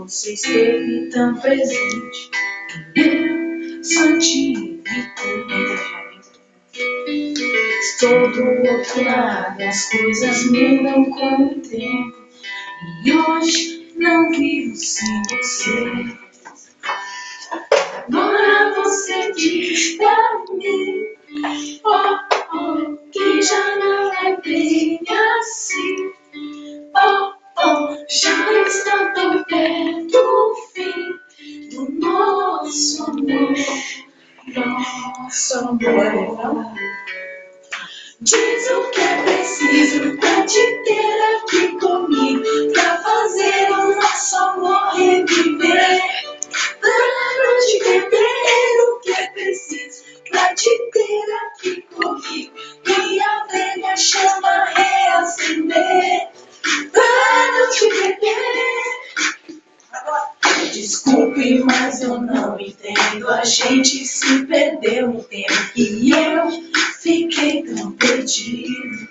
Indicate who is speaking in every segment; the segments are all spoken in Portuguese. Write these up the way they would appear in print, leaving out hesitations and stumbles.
Speaker 1: você esteve tão presente. Só te evito. Estou do outro lado, as coisas mudam com o tempo. E hoje não vivo sem você. Agora você diz pra mim, oh, oh, que já não é bem assim. Oh, oh, já está tão perto o fim do nosso amor. Nosso amor. Diz o que é preciso pra te ter aqui comigo, pra fazer o nosso amor reviver. Pra te perder, o que é preciso pra te ter aqui comigo e a velha chama reacender. Pra te perder. Desculpe, mas eu não entendo. A gente se perdeu no tempo e eu fiquei tão perdido.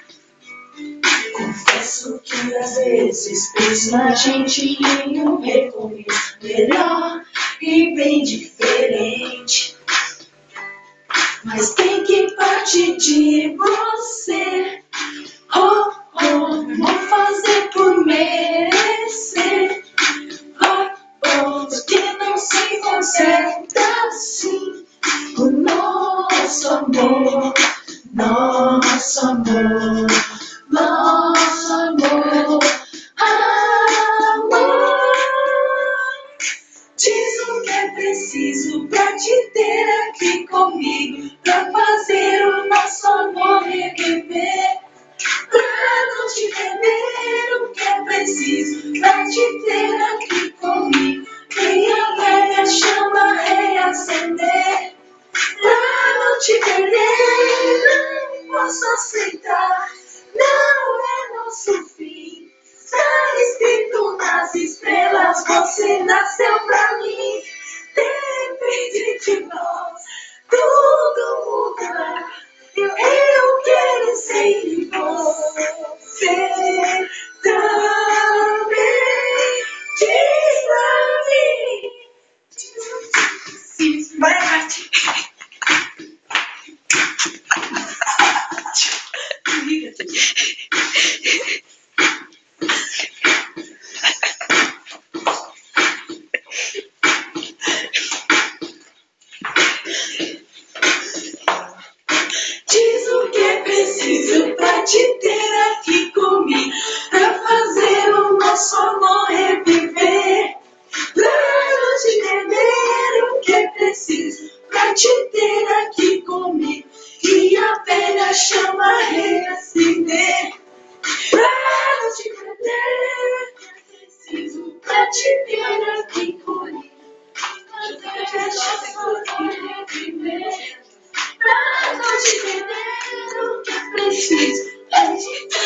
Speaker 1: Confesso que às vezes penso na gente em um recomeço melhor e bem diferente. Mas tem que partir de você. Oh, oh, vou fazer por merecer. Porque não se conserta assim o nosso amor, nosso amor, nosso amor, amor. Diz o que é preciso pra te ter aqui comigo, pra fazer o nosso amor reviver. Pra não te perder, o que é preciso pra te ter aqui comigo e a velha chama reacender. Pra não te perder, não posso aceitar, não é nosso fim. Está escrito nas estrelas, você nasceu pra mim. Depende de nós, tudo muda. Eu quero ser você também. Diz pra mim. Sim, vai, Raty. Diz o que é preciso pra te ter aqui comigo, pra fazer o nosso amor reviver. Pra não te perder, o que é preciso pra te ter aqui comigo e a velha chama reacender. Pra não te perder, o que é preciso pra te ter aqui comigo e a velha chama reviver. Pra não te perder, o que é preciso pra te ter